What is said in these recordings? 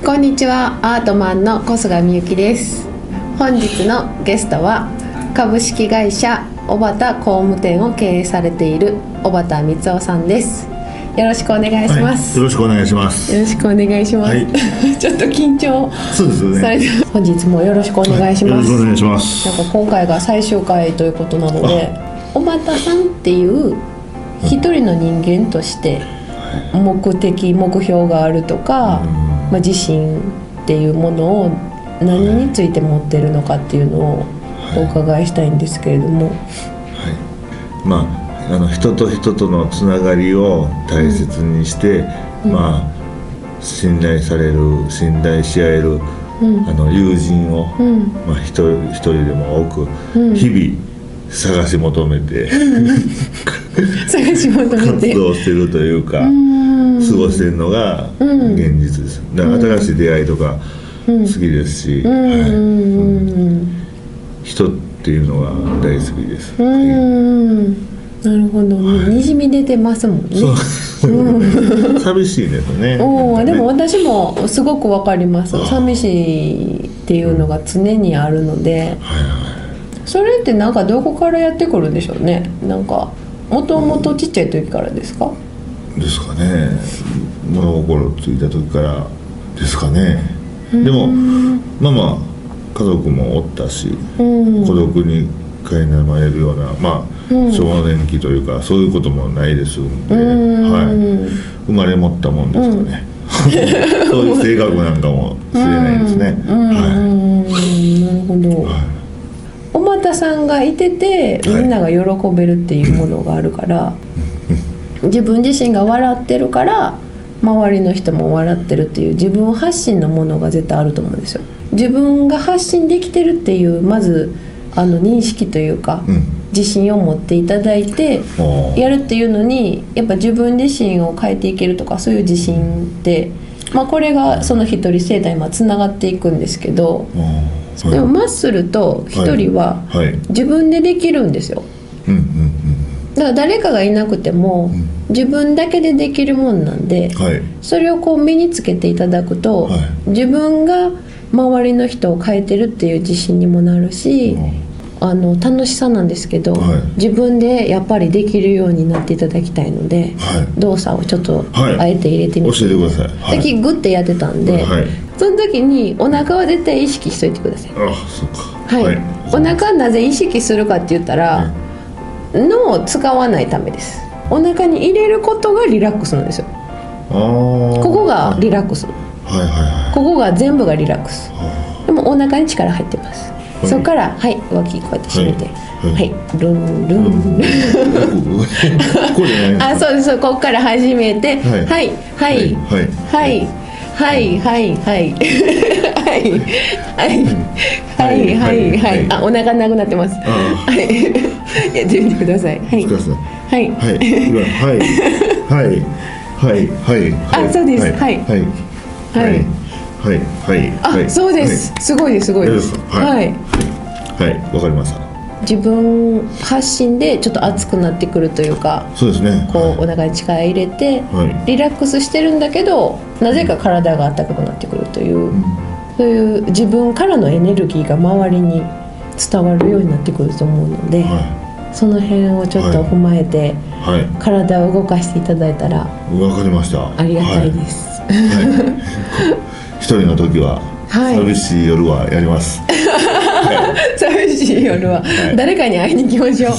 こんにちは、アートマンの小菅みゆきです。本日のゲストは株式会社小畑工務店を経営されている小畑光夫さんです。よろしくお願いします。 よろしくお願いします。 よろしくお願いします。ちょっと緊張されて、本日もよろしくお願いします。 よろしくお願いします。 なんか今回が最終回ということなので、小畑さんっていう一人の人間として目的目標があるとか、自信っていうものを何について持ってるのかっていうのをお伺いしたいんですけれども、 人と人とのつながりを大切にして、信頼し合える、友人を、一人でも多く、日々探し求めて活動してるというか、過ごしてるのが現実です。だから新しい出会いとか好きですし、人っていうのが大好きです。 なるほど、にじみ出てますもんね。 寂しいですね。 でも私もすごくわかります。寂しいっていうのが常にあるので、それってなんかどこからやってくるんでしょうね。なんかもともとちっちゃい時からですか？ ですかね。物心ついた時からですかね。でも家族もおったし、孤独に苛まれるような少年期というかそういうこともないですんで、生まれ持ったもんですかね。そういう性格なんかもしれないですね。 なるほど。小畑さんがいててみんなが喜べるっていうものがあるから、自分自身が笑ってるから周りの人も笑ってるっていう自分発信のものが絶対あると思うんですよ。自分が発信できてるっていうまず認識というか、自信を持っていただいてやるっていうのに、やっぱ自分自身を変えていけるとか、そういう自信ってこれがその一人生態つながっていくんですけど、でもマッスルと一人は自分でできるんですよ。だから誰かがいなくても自分だけでできるもんなんで、それを身につけていただくと、自分が周りの人を変えてるっていう自信にもなるし、楽しさなんですけど、自分でやっぱりできるようになっていただきたいので、動作をちょっとあえて入れてみて、 教えてください。 さっきグッてやってたんで、その時にお腹は絶対意識しといてください。そうか。お腹はなぜ意識するかって言ったら、脳を使わないためです。お腹に入れることがリラックスなんですよ。ここがリラックス、ここが全部がリラックス。でもお腹に力入ってます。そこから脇こうやって締めて、ルンルンそうです。ここから始めて、お腹なくなってます。やってみてください。そうです。そうです。すごいです。すごいです。 わかりました。 自分発信でちょっと熱くなってくるというか、 そうですね。 お腹に力入れて、リラックスしてるんだけど、なぜか体が温かくなってくるという、そういう自分からのエネルギーが周りに伝わるようになってくると思うので、その辺をちょっと踏まえて、体を動かしていただいたらわかりました。 ありがたいです。 一人の時は寂しい夜はやります。 寂しい夜は誰かに会いに行きましょう。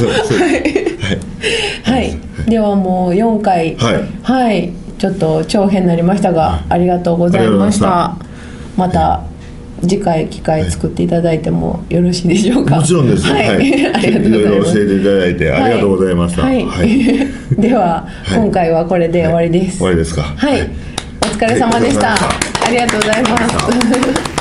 ではもう4回、ちょっと長編になりましたが、ありがとうございました。また次回機会作っていただいてもよろしいでしょうか？ もちろんです。 ありがとうございます。いろいろ教えていただいてありがとうございました。 では今回はこれで終わりです。 終わりですか？ お疲れ様でした。ありがとうございます。